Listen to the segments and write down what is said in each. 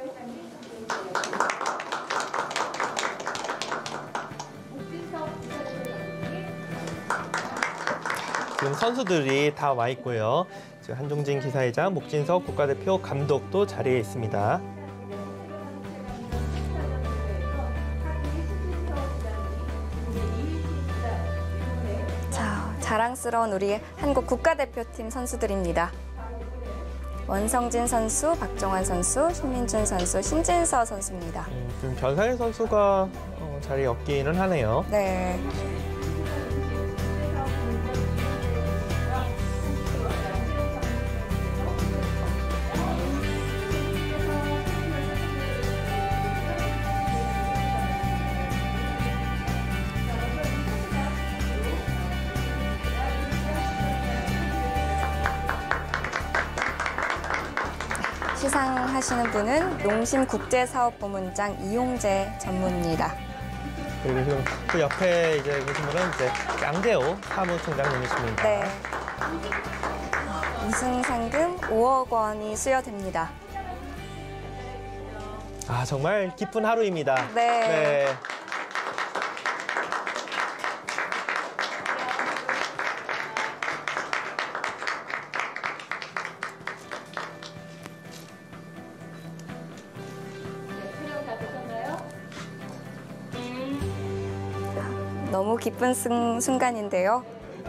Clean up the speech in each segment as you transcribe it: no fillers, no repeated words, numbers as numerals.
지금 선수들이 다 와 있고요. 지금 한종진 기사회장, 목진석 국가대표 감독도 자리에 있습니다. 자, 자랑스러운 우리 한국 국가대표팀 선수들입니다. 원성진 선수, 박정환 선수, 신민준 선수, 신진서 선수입니다. 지금 변상일 선수가 자리에 없기는 하네요. 네. 시상하시는 분은 농심국제사업부문장 이용재 전무입니다. 그리고 지금 그 옆에 이제 계신 분은 이제 양재호 사무총장님이십니다. 네. 우승 상금 5억 원이 수여됩니다. 아, 정말 기쁜 하루입니다. 네. 네. 너무 기쁜 순간인데요.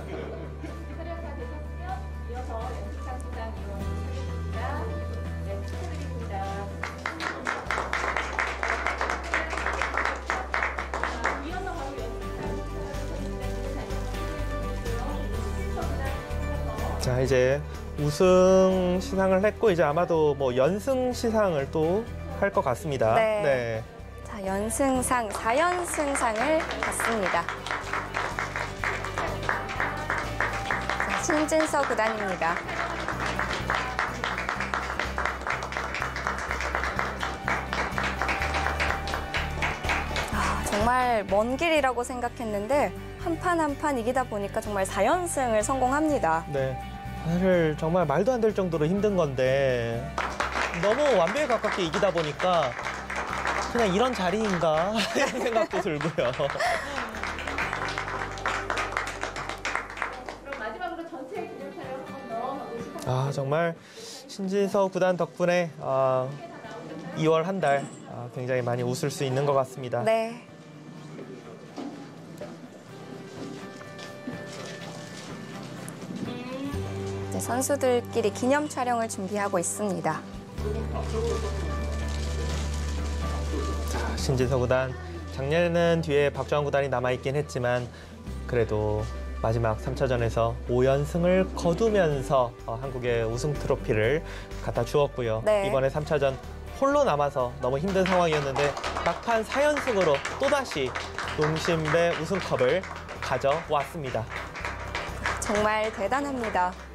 자, 이제 우승 시상을 했고 이제 아마도 뭐 연승 시상을 또 할 것 같습니다. 네. 네. 자, 연승상, 4연승상을 받습니다. 자, 신진서 구단입니다. 아, 정말 먼 길이라고 생각했는데 한 판 한 판 이기다 보니까 정말 4연승을 성공합니다. 네. 사실 정말 말도 안 될 정도로 힘든 건데 너무 완벽에 가깝게 이기다 보니까 그냥 이런 자리인가 이런 생각도 들고요. 그럼 마지막으로 전체 기념 촬영 한번 넣어보시죠. 아, 정말 신진서 구단 덕분에 2월 한 달 굉장히 많이 웃을 수 있는 것 같습니다. 네. 네, 선수들끼리 기념 촬영을 준비하고 있습니다. 신진서 구단, 작년에는 뒤에 박주환 구단이 남아있긴 했지만 그래도 마지막 3차전에서 5연승을 거두면서 한국의 우승 트로피를 갖다 주었고요. 네. 이번에 3차전 홀로 남아서 너무 힘든 상황이었는데 막판 4연승으로 또다시 농심배 우승컵을 가져왔습니다. 정말 대단합니다.